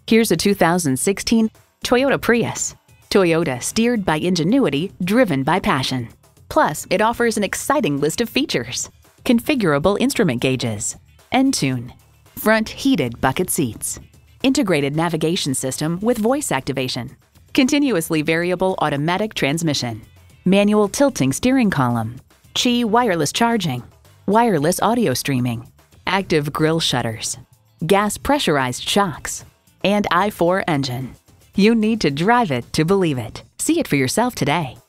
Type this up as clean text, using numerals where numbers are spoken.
Here's a 2016 Toyota Prius. Toyota, steered by ingenuity, driven by passion. Plus, it offers an exciting list of features. Configurable instrument gauges, Entune, front heated bucket seats, integrated navigation system with voice activation, continuously variable automatic transmission, manual tilting steering column, Qi wireless charging, wireless audio streaming, active grille shutters, gas pressurized shocks, and i4 engine. You need to drive it to believe it. See it for yourself today.